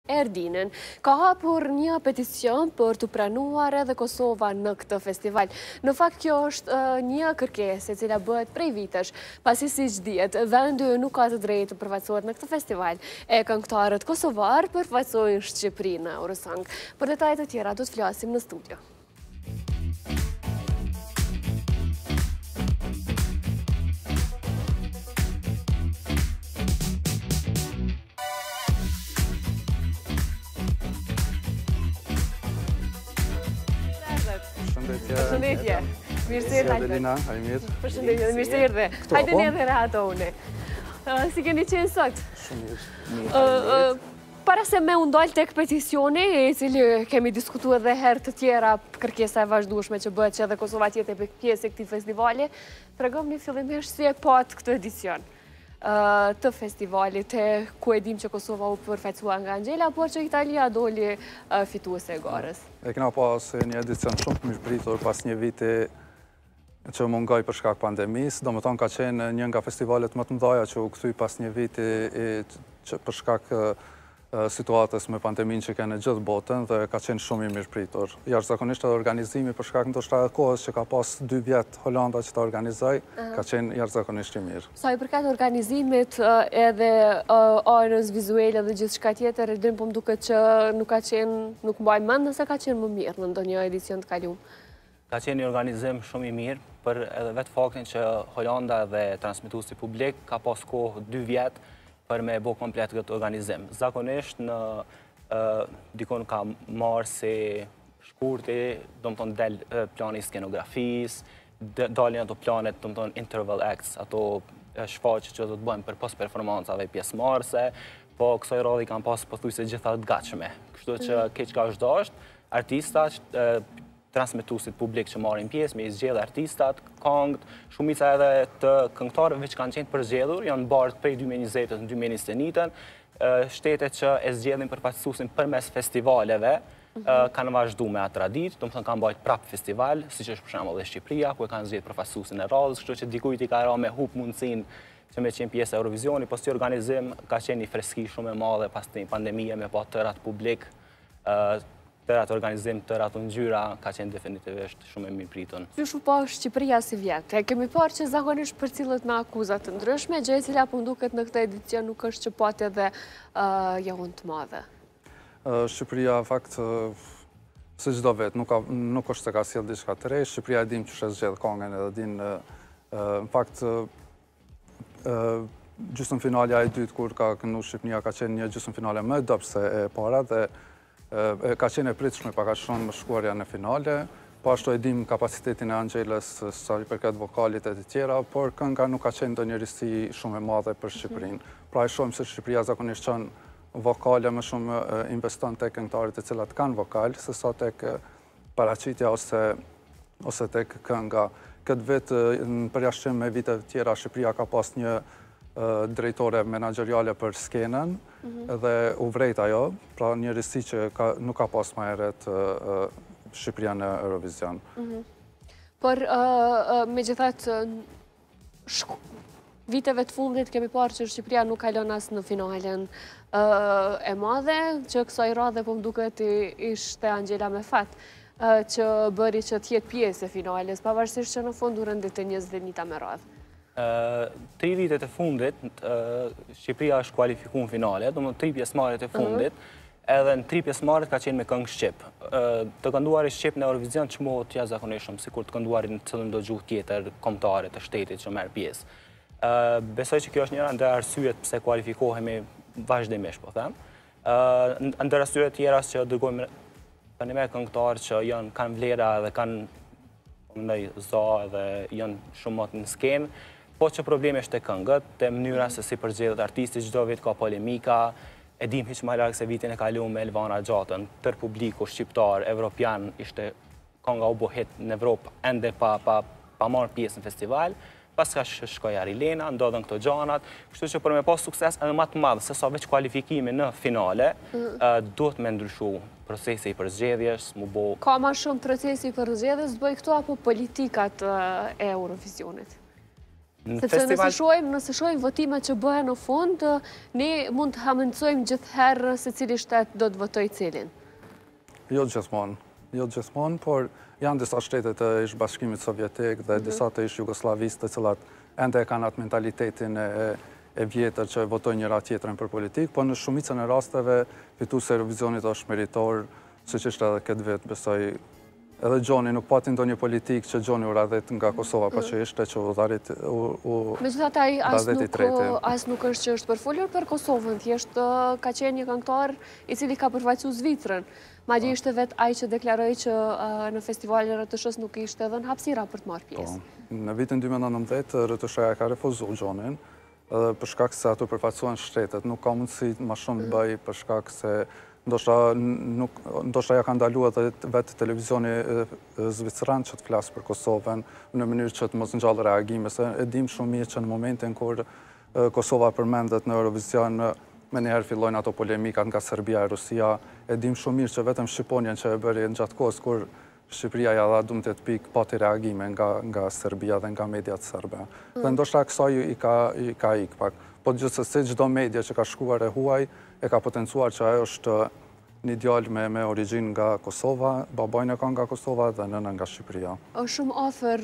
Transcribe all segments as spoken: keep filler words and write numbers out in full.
Erdinën ka hapur një peticion për të pranuar edhe Kosova në këtë festival. Në fakt kjo është uh, një kërkesë e cila bëhet prej vitesh, pasi siç dihet, vendi nuk ka të drejtë të përfaqësohet në këtë festival. E këngëtarët kosovar përfaqësojnë Shqipërinë në Eurosong. Për detajet e tjera do të flasim në studio. Përshëndetje. Mirë se erdhe. Adelina, hajde mirë. Përshëndetje, mirë se erdhe. Hajde një edhe rehato une. Si keni qenë sot? Shumë mirë. Para se me undal tek peticioni, e cili kemi diskutu edhe herë të tjera kërkesa e vazhdueshme që bëhet që edhe Kosova tjetë e pjesë e këtij festivali, tregom një fillimisht si e pat këtë edicion të festivalit, ku e dim që Kosova u përfaqësua nga Angela, por që Italia doli fituese e garës. E kena pas një edicion shumë të mirëpritur pas një viti që mungoj për shkak pandemisë, do më tonë ka qenë një nga festivalet më të mëdha që u kthy pas një viti që për shkak situatës me pandeminë që kanë në gjithë botën dhe ka qenë shumë i mirëpritur. Jashtëzakonisht edhe organizimi për shkak ndoshta edhe kohës që ka pas dy vjet Holanda që ta organizoi, ka qenë jashtëzakonisht i mirë. Sa i përket organizimit edhe anës vizuale dhe gjithçka tjetër, Erdin, po më duket që nuk ka qenë, nuk mbaj mend nëse ka qenë më mirë në ndonjë edicion të kaluar. Ka qenë një organizim shumë i mirë, për edhe vetë faktin që Holanda dhe transmituesi publik ka pas kohë dy vjet për me bo komplet këtë organizim. Zakonisht në dikon ka marë si shkurti, do më tonë del plani skenografis, dalin ato planet, do më tonë interval acts, ato shfaqe që do të bëjmë për post-performancave pjesëmarrëse, po kësaj radhi kanë pas pothuajse gjitha të gatshme. Kështu që keq ka është dasht, artistat, transmituesit publik që marrin pjesë, me i zgjedhë artistat, këngët, shumica edhe të këngëtarëve që kanë qenë përzgjedhur, janë bartë prej dy mijë e njëzet në dy mijë e njëzet e një, shtetet që e zgjedhin përfaqësuesin përmes festivaleve, kanë vazhdu me atë traditë, do të thonë kanë bajt prap festival, siç është për shembull edhe Shqipëria, ku e kanë zgjedhur përfaqësuesin e radhës, kështu që dikujt i ka ra me hub mundësinë që me qenë pjesë e Eurovisioni, po si organizim ka qenë një freski shumë e madhe pas një pandemie me pa tërat publik, tërat organizim, tërat ngjyra, ka qenë definitivisht shumë e mirëpritur. Qysh u pa Shqipëria si vjet? E kemi parë që zakonisht përcillet me akuzat të ndryshme, gjë e cila po duket në këtë edicion nuk është që pati edhe johën të madhe. Shqipëria, fakt, si çdo vet, nuk është se ka sjell diçka të re. Shqipëria e dim që është zgjedh këngën edhe din, në fakt, gjysmëfinalja e dytë kur ka këndu Shqipëria ka qenë një gjysmëfinale më e dobët se e para dhe ka qenë e pritshme paka shumë shkuarja në finale, po ashtu e dim kapacitetin e Angelës sa i përket vokalit e të tjera, por kënga nuk ka qenë ndonjë risi shumë e madhe për Shqipërinë. Pra e shohim se Shqipëria zakonisht qenë vokale më shumë investon tek këngëtarët e cilat kanë vokal, se sa tek paraqitja ose tek kënga. Këtë vit në përjashtim me vite të tjera Shqipëria ka pas një drejtore menaxheriale për skenën dhe u vrejt ajo, pra një risi që nuk ka pas më herët Shqipëria në Eurovision. Por me gjithat viteve të fundit kemi parë që Shqipëria nuk kalon as në finalen e madhe, që kësaj radhe po më duket ishte Angela me fat, që bëri që t'jetë pjesë e finales, pavarësisht që në fund u rendit e njëzet e njëta me radhë. Tri vitet e fundit, Shqipëria është kualifiku në finale, do më tri pjesëmarrjet e fundit, edhe në tri pjesëmarrjet ka qenë me këngë Shqip. Të kënduari Shqip në Eurovision që mohët jashtëzakonishëm, sikur të kënduari në cilën do gjuhë tjetër kombëtare të shtetit që merr pjesë. Besoj që kjo është njëra ndër arsyet pse kualifikohemi vazhdimisht, po them. Ndër arsyet tjera që dërgojmë tani me këngëtarë që janë kanë vlera dhe kanë ndaj za dhe janë shumë më në skenë, po që problemi është të këngët, të mënyra se si përgjedhët artisti, çdo vit ka polemika, e dim hiç më larg se vitin e kaluar me Elvana Gjatën, tër publiku shqiptar, evropian, ishte kënga u bë hit në Evropë, ende pa pa pa marrë pjesë në festival, pas ka shkoi Arilena, ndodhen këto gjanat, kështu që për me pas sukses edhe më të madh se sa veç kualifikimi në finale, duhet me ndryshu procesi i përzgjedhjes, mu bo... Ka ma shumë procesi i përzgjedhjes, të bëj këto apo politikat e Eurovisionit? Sepse nëse shohim, nëse shohim votimet që bëhen në fund, ne mund të hamendësojmë gjithherë se cili shtet do të votoj cilin. Jo gjithmonë, jo gjithmonë, por janë disa shtete të ish bashkimit sovjetik dhe disa të ish jugoslavistë të cilat ende e kanë atë mentalitetin e vjetër që votojnë njëra tjetrën për politikë, po në shumicën e rasteve fituesi i Eurovizionit është meritor, siç ishte edhe këtë vit, besoj. Edhe Gjoni nuk pati ndonjë politik që Gjoni u radhet nga Kosova, pa që ishte që u dharit u Megjithatë ai as nuk është që është përfolur për Kosovën, thjesht ka qenë një këngëtar i cili ka përfaqësuar Zvicrën. Madje ishte vetë ai që deklaroi që në festivalin R T S-s nuk ishte dhënë hapësira për të marrë pjesë. Në vitin dy mijë e nëntëdhjetë R T S-ja ka refuzuar Gjonin, edhe për shkak se ato përfaqësuan shtetet, nuk ka mundësi më shumë të bëj për shkak se ndoshta ja ka ndaluar edhe vetë televizioni zvicran që të flasë për Kosovën në mënyrë që të mos ngjallë reagime, se e dim shumë mirë që në momentin kur Kosova përmendet në Eurovision, me njëherë fillojnë ato polemikat nga Serbia e Rusia, e dim shumë mirë që vetëm Shqiponjen që e bëri në gjatë kohës kur Shqipëria ja dha dumbëtet pikë pati reagime nga Serbia dhe nga mediat serbe. Dhe ndoshta kësaj i ka ik pak. Po gjithsesi çdo media që ka shkuar e huaj e ka potencuar që ajo është një djalë me origjinë nga Kosova, babajnë e ka nga Kosova dhe nëna nga Shqipëria. Është shumë afër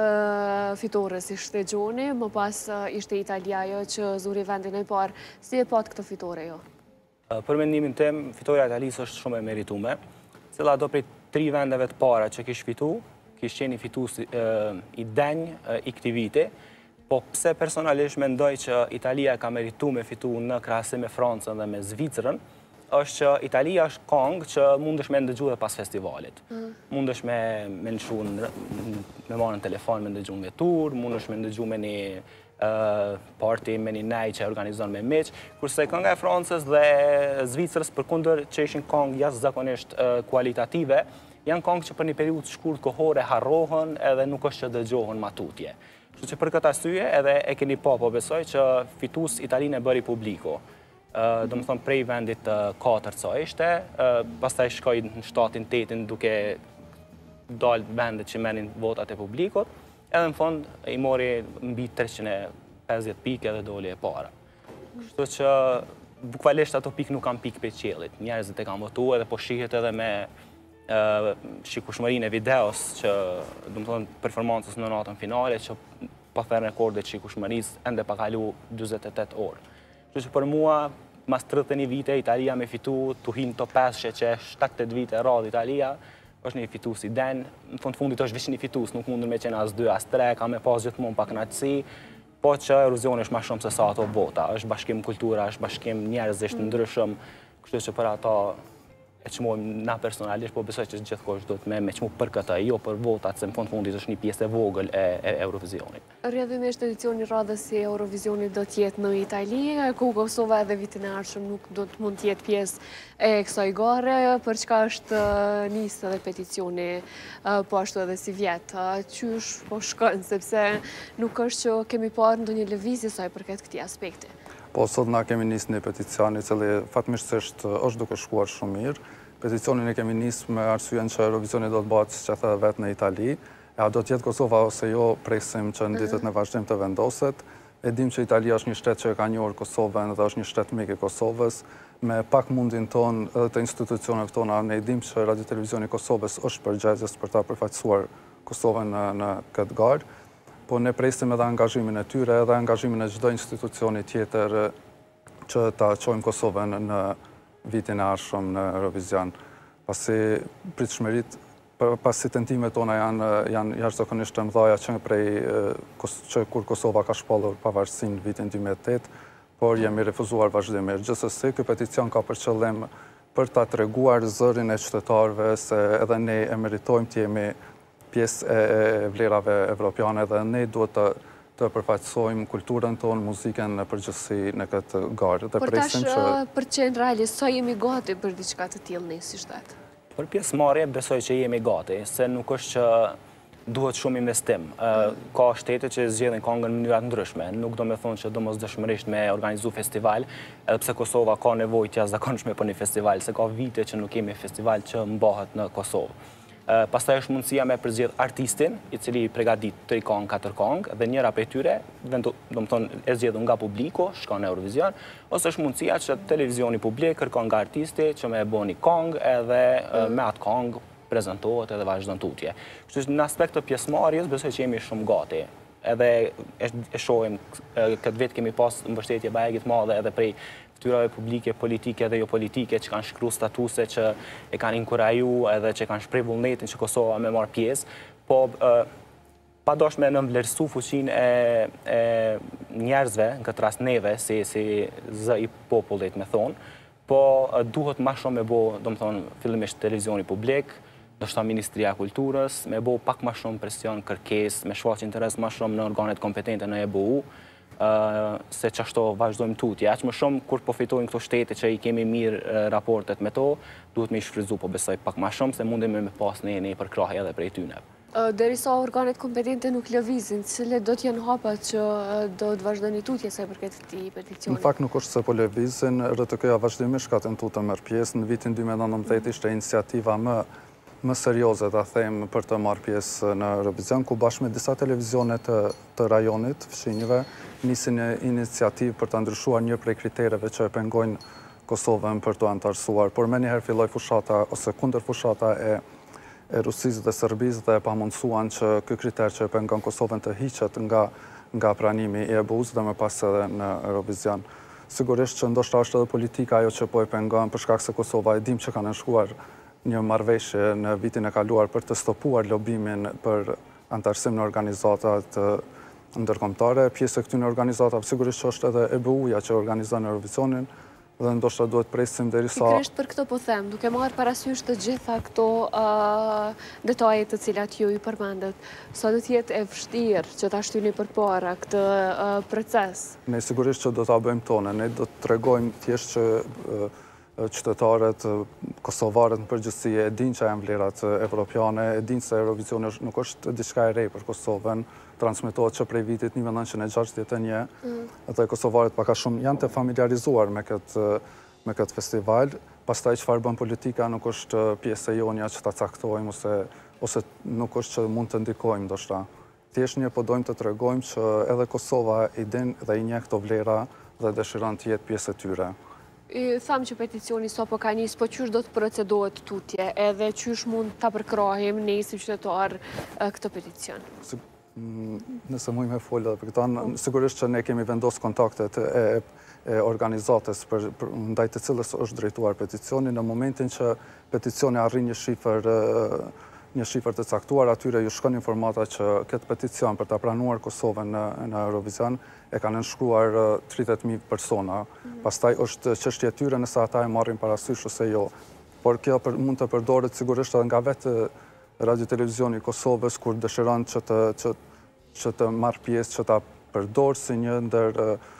fitores ishte Gjoni, më pas ishte Italia ajo që zuri vendin e parë. Si e pat këtë fitore jo? Për mendimin tim, fitoria e Italisë është shumë e meritume, cila do prej tri vendeve të para që kish fitu, kish qenë fitues i denjë i këtij viti. Po pse personalisht mendoj që Italia ka merituar me fitu në krahasim me Francën dhe me Zvicrën, është që Italia është këngë që mundesh me ndëgju dhe pas festivalit. Mundesh me me nëshu me marrë në telefon me ndëgju me tur, mundesh me ndëgju me një party, me një nej që organizon me miq, kurse kënga e Francës dhe Zvicrës përkundër që ishin këngë jashtëzakonisht kualitative, janë këngë që për një periudhë të shkurtë kohore harrohen edhe nuk është që dëgjohen matutje. Kështu që për këtë arsye edhe e keni pa, po besoj që fitues Italinë e bëri publiku. Do më thonë prej vendit të katërt sa ishte, pastaj shkoi në shtatin tetin duke dalë vendet që merrin votat e publikut, edhe në fund i mori mbi treqind e pesëdhjetë pikë edhe doli e para. Kështu që bukvalisht ato pikë nuk kanë pikë prej qiellit. Njerëzit e kanë votuar edhe po shihet edhe me shikueshmërinë e videos që, do më thonë, performancës në natën finale që pa thënë rekordet shikueshmërisë ende pa kalu dyzet e tetë orë. Kështu që për mua, mas tridhjetë e një vite, Italia me fitu të hinë top pesë që shtatëdhjetë vite radhë Italia, është një fitues i den, në fund fundit është veç një fitues, nuk mundur me qenë as dy, as tre, ka me pas gjithmonë pa kënaqësi, po që Eurovizioni është më shumë se sa ato vota, është bashkim kultura, është bashkim njerëzish të ndryshëm, kështu që për ata e çmojmë na personalisht, po besoj që gjithkohë do të me me çmu për këtë, jo për votat, se në fund fundit është një pjesë e vogël e Eurovizionit. Rrjedhimisht edicioni radhës si Eurovizionit do të jetë në Itali, ku Kosova edhe vitin e ardhshëm nuk do të mund të jetë pjesë e kësaj gare, për çka është nisë edhe peticioni po ashtu edhe si vjet. Qysh po shkon, sepse nuk është që kemi parë ndonjë lëvizje sa i përket këtij aspekti. Po, sot na kemi nisë një peticion i cili fatmirësisht është duke shkuar shumë mirë. Peticionin e kemi nisë me arsyen që Eurovisioni do të bëhet, siç e thënë vetë, në Itali. A do të jetë Kosova ose jo, presim që në ditët në vazhdim të vendoset. E dim që Italia është një shtet që e ka njohur Kosovën dhe është një shtet mik i Kosovës. Me pak mundin ton edhe të institucioneve tona, ne dim që Radio Televizioni i Kosovës është përgjegjës për ta përfaqësuar Kosovën në këtë garë. Po ne presim edhe angazhimin e tyre, edhe angazhimin e çdo institucioni tjetër që ta çojmë Kosovën në vitin e ardhshëm në Eurovision. Pasi pritshmëritë, pasi tentimet tona janë janë jashtëzakonisht të mëdha që prej që kur Kosova ka shpallur pavarësinë vitin dy mijë e tetë, por jemi refuzuar vazhdimisht. Gjithsesi, ky peticion ka për qëllim për ta treguar zërin e qytetarëve se edhe ne e meritojmë të jemi pjesë e vlerave evropiane dhe ne duhet të të përfaqësojmë kulturën tonë, muzikën në përgjithësi në këtë garë. Por tash për qenë realisht, sa jemi gati për diçka të tillë ne si shtet? Për pjesëmarrje besoj që jemi gati, se nuk është që duhet shumë investim. Ka shtete që zgjedhin këngën në mënyra të ndryshme, nuk do me thonë që domosdoshmërisht me organizu festival, edhe pse Kosova ka nevojë të jashtëzakonshme për një festival, se ka vite që nuk kemi festival që mbahet në Kosovë. Pastaj është mundësia me përzgjedh artistin, i cili i përgatit tri këngë, katër këngë, dhe njëra prej tyre, do të thonë e zgjedhur nga publiku, shkon në Eurovision, ose është mundësia që televizioni publik kërkon nga artisti që me e bëni këngë edhe me atë këngë prezantohet edhe vazhdon tutje. Kështu që në aspekt të pjesëmarrjes besoj që jemi shumë gati. Edhe e shohim këtë vit kemi pas mbështetje bajegit madhe edhe prej ftyrave publike, politike dhe jo politike që kanë shkruar statuse që e kanë inkuraju edhe që kanë shpreh vullnetin që Kosova me marr pjesë, po padosh me nënvlerësu fuqinë e njerëzve, në këtë rast neve, si zë i popullit me thonë, po duhet ma shumë me bo, do më thonë, fillimisht televizioni publik, do shta Ministria e Kulturës, me bo pak ma shumë presion, kërkes, me shfaq interes ma shumë në organet kompetente në E B U, se që ashto vazhdojmë tutje. Aq më shumë, kur po fitojnë këto shtete që i kemi mirë raportet me to, duhet me i shfryzu, po besoj pak ma shumë, se mundim me pas në e për krahje edhe prej tyne. Derisa organet kompetente nuk lëvizin, cile do t'janë hapat që do të vazhdojnë tutje sa i përket këtij peticioni? Në fakt nuk është se po lëvizin, R T K-ja vazhdimisht ka tentuar të marrë pjesë. Në vitin dy mijë e nëntëdhjetë ishte iniciativa më më serioze, ta them, për të marrë pjesë në Eurovision, ku bashkë me disa televizionet të rajonit, fshinjve, nisin një iniciativë për të ndryshuar një prej kritereve që e pengojnë Kosovën për të antarësuar. Por me njëherë filloi fushata ose kundër fushata e e Rusisë dhe Serbisë dhe pa mundësuan që ky kriter që e pengon Kosovën të hiqet nga nga pranimi i E B U-s dhe më pas edhe në Eurovision. Sigurisht që ndoshta është edhe politika ajo që po e pengon, për shkak se Kosova e dim që kanë nënshkruar një marrëveshje në vitin e kaluar për të stopuar lobimin për antarësim në organizatat ndërkombëtare. Pjesë e këtyre organizatave sigurisht që është edhe E B U-ja që organizon Eurovisionin, dhe ndoshta duhet presim derisa... Pikërisht për këto po them, duke marrë parasysh të gjitha këto detaje të cilat ju i përmendet, sa do t'jetë e vështirë që ta shtyni përpara këtë proces? Ne sigurisht që do ta bëjmë tonë, ne do të tregojmë thjesht që qytetarët, kosovarët në përgjithësi e dinë që janë vlerat evropiane, e dinë se Eurovisioni nuk është diçka e re për Kosovën, transmetohet që prej vitit një mijë e nëntëqind e gjashtëdhjetë e një, dhe kosovarët paka shumë janë të familiarizuar me këtë me këtë festival. Pastaj çfarë bën politika nuk është pjesë e jonja që ta caktojmë ose ose nuk është që mund të ndikojmë ndoshta. Thjesht një po dojmë të tregojmë që edhe Kosova i din dhe i njeh këto vlera dhe dëshiron të jetë pjesë e tyre. I thamë që peticioni sa po ka njës, po qysh do të procedohet tutje, edhe qysh mund të përkrahim ne si qytetar këtë peticion? Nëse muj me folë dhe për këta, sigurisht që ne kemi vendos kontaktet e organizatës ndaj të cilës është drejtuar peticioni, në momentin që peticioni arrin një shifër një shifër të caktuar, atyre ju shkon informata që këtë peticion për të pranuar Kosovën në Eurovision e kanë nënshkruar tridhjetë mijë persona. Pastaj është çështja e tyre nëse ata e marrin parasysh ose jo. Por kjo mund të përdoret sigurisht edhe nga vetë Radio Televizioni i Kosovës kur dëshiron që të që që të marrë pjesë, që ta përdorë si një ndër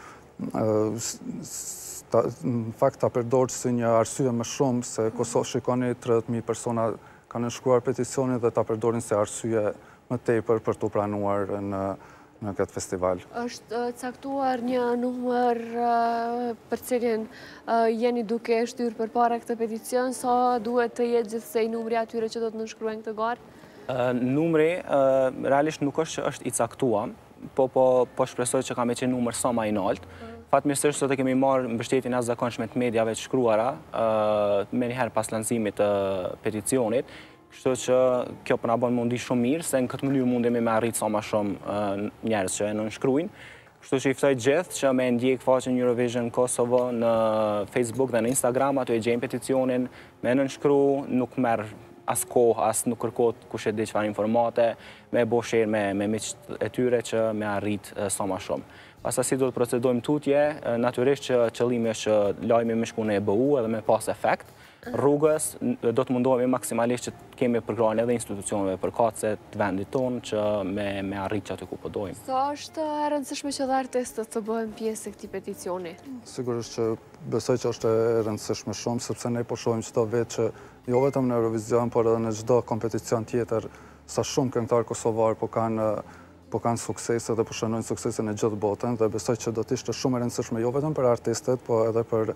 në fakt ta përdorë si një arsye më shumë se Kosovë shikoni tridhjetë mijë persona kanë nënshkruar peticionin dhe ta përdorin si arsye më tepër për të pranuar në në këtë festival. Është caktuar një numër për cilin jeni duke shtyrë përpara këtë peticion, sa duhet të jetë gjithsej numri atyre që do të nënshkruajnë këtë garë? Numri realisht nuk është që është i caktuar, po po shpresoj që ka me qenë numër sa më i lartë. Fatmirësisht sot e kemi marrë mbështetjen e zakonshme të mediave të shkruara me njëherë pas lancimit të peticionit. Kështu që kjo po na bën mundi shumë mirë, se në këtë mënyrë mundemi me arrit sa më shumë njerëz që e nënshkruajnë. Kështu që i ftoj gjithë që me ndjek faqen Eurovision Kosovo në Facebook dhe në Instagram, aty e gjejnë peticionin, me nënshkru, nuk merr as kohë, as nuk kërkohet kush e di çfarë informate, me bo share me me miqtë e tyre që me arrit sa më shumë. Pas asaj do të procedojmë tutje, natyrisht që qëllimi është që lajmi me shku në E B U edhe me pas efekt. Rrugës do të mundohemi maksimalisht që kemi përkrahjen edhe institucioneve përkatëse të vendit tonë që me me arrit që aty ku po dojmë. Sa është e rëndësishme që dhe artistët të bëhen pjesë e këtij peticioni? Sigurisht që besoj që është e rëndësishme shumë, sepse ne po shohim çdo vit që jo vetëm në Eurovision, por edhe në çdo kompeticion tjetër, sa shumë këngëtar kosovar po kanë po kanë suksese dhe po shënojnë suksese në gjithë botën, dhe besoj që do të ishte shumë e rëndësishme jo vetëm për artistët, po edhe për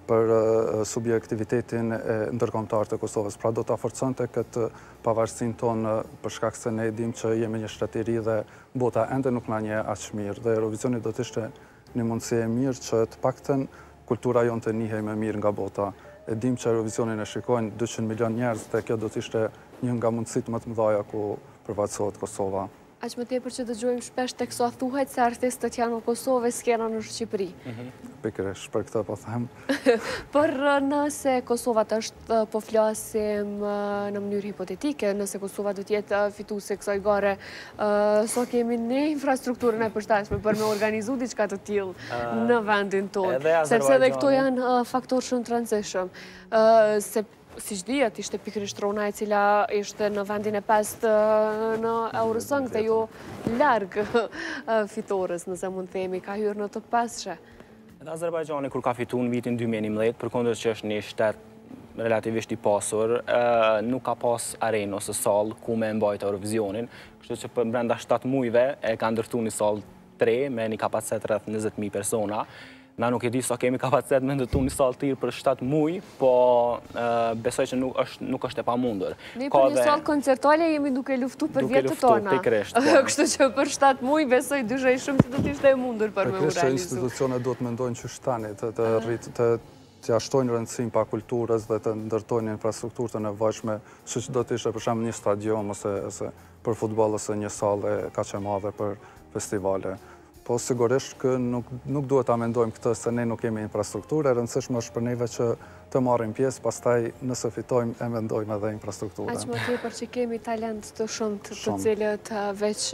për subjektivitetin e ndërkombëtar të Kosovës. Pra do të forconte këtë pavarësinë tonë për shkak se ne dim që jemi një shtetëri dhe bota ende nuk na njeh aq mirë dhe Eurovisioni do të ishte një mundësi e mirë që të paktën kultura jonë të njihej më mirë nga bota. E dim që Eurovisionin e shikojnë dyqind milion njerëz dhe kjo do të ishte një nga mundësitë më të mëdha ku përfaqësohet Kosova. Aq më tepër që dëgjojmë shpesh teksa thuhet se artistët janë në Kosovë, s'kena në Shqipëri. Pikërisht, për këtë po them. Por nëse Kosova është, po flasim në mënyrë hipotetike, nëse Kosova do të jetë fituese kësaj gare, so kemi ne infrastrukturën e përshtatshme për me organizu diçka të tillë në vendin tonë, sepse edhe këto janë faktorë shumë të rëndësishëm. Se siç dihet, ishte pikërisht Rona e cila ishte në vendin e pestë në Eurosong dhe jo larg fitores, nëse mund të themi, ka hyrë në top pesë. Edhe Azerbajxhani kur ka fituar në vitin dy mijë e njëmbëdhjetë, përkundër që është një shtet relativisht i pasur, nuk ka pas arenë ose sallë ku me mbajtë Eurovisionin, kështu që për brenda shtatë muajve e ka ndërtuar një sallë tre me një kapacitet rreth njëzet mijë persona. Na nuk e di sa kemi kapacitet me ndërtu një sallë tillë për shtatë muaj, po besoj që nuk është e pamundur. Ne për një sallë koncertuale jemi duke luftu për vjetët tona. Kështu që për shtatë muaj besoj dyshej shumë se do të ishte e mundur për me u realizu. Pikërisht që institucionet duhet mendojnë që shtani të rritë të të jashtojnë rëndësinë pa kulturës dhe të ndërtojnë infrastrukturë të nevojshme, siç do të ishte për shembull një stadion ose për futboll ose një sallë kaq e madhe për festivale. Po sigurisht që nuk duhet ta mendojmë këtë se ne nuk kemi infrastrukturë, e rëndësishme është për neve që të marrim pjesë, pastaj nëse fitojmë e mendojmë edhe infrastrukturën. Aq më tepër që kemi talent të shumt të cilët veç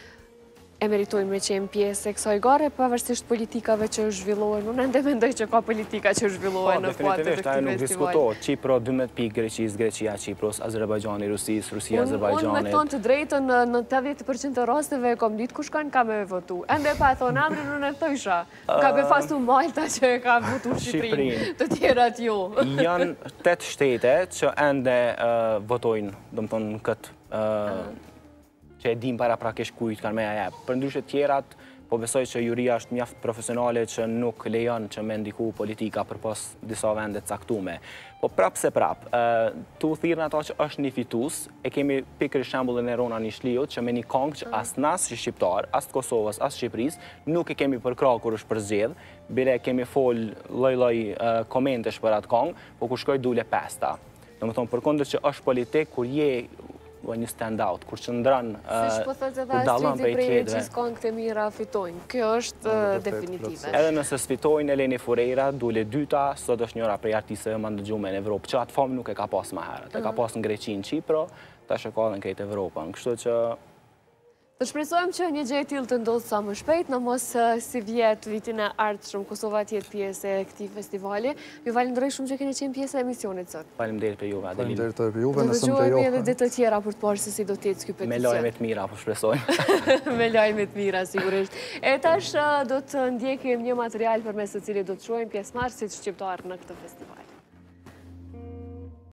e meritojnë me qenë pjesë e kësaj gare, pavarësisht politikave që zhvillohen. Unë ende mendoj që ka politika që zhvillohen në kuadër të këtij nuk diskutohet. Çipro dymbëdhjetë pikë Greqisë, Greqia Çipros, Azerbajxhani Rusisë, Rusia Azerbajxhanit. Unë me thonë të drejtën në tetëdhjetë përqind të rasteve e kom ditë kush kanë ka me votu. Ende pa e thonë emrin unë e thojsha. Ka be fastu Malta që e ka votu Shqipërinë, të tjerat jo. Janë tetë shtete që ende votojnë, domethënë këtë që e dim para prakisht kujt kanë me ja jep. Për ndryshe tjerat, po besoj që juria është mjaft profesionale që nuk lejon që me ndiku politika për pas disa vendet caktume. Po prap se prap, tu thirrën ata që është një fitus, e kemi pikërisht shembullin e Rona Nishliut, që me një këngë që as nas si shqiptar, as të Kosovës, as Shqipërisë, nuk e kemi përkrahur kur është përzgjedh, bile kemi fol lloj-lloj komentesh për atë këngë, po kur shkoj dule pesta. Domethënë përkundër që është politik kur je një stand-out, kur qëndran, kur dallon prej tjetërve. Siç këngët e mira fitojnë. Kjo është definitive. Edhe nëse sfitojnë Eleni Furera, dule dyta, sot është njëra prej artistëve më ndëgjuar në Evropë, që atë famë nuk e ka pas më herët. E ka pas në Greqi, në Çipro, tash e ka edhe në krejt Evropën. Kështu që të shpresojmë që një gjë e tillë të ndodhë sa më shpejt, në mos si vjet vitin e ardhshëm Kosova të jetë pjesë e këtij festivali. Ju falenderoj shumë që keni qenë pjesë e emisionit sot. Faleminderit për juve, Adelin. Faleminderit për juve, nëse më lejo. Edhe ditë të tjera për të parë se si do të jetë ky peticion. Me lajme të mira, po shpresojmë. Me lajme të mira, sigurisht. E tash do të ndjekim një material përmes të cilit do të shohim pjesëmarrësit shqiptar në këtë festival.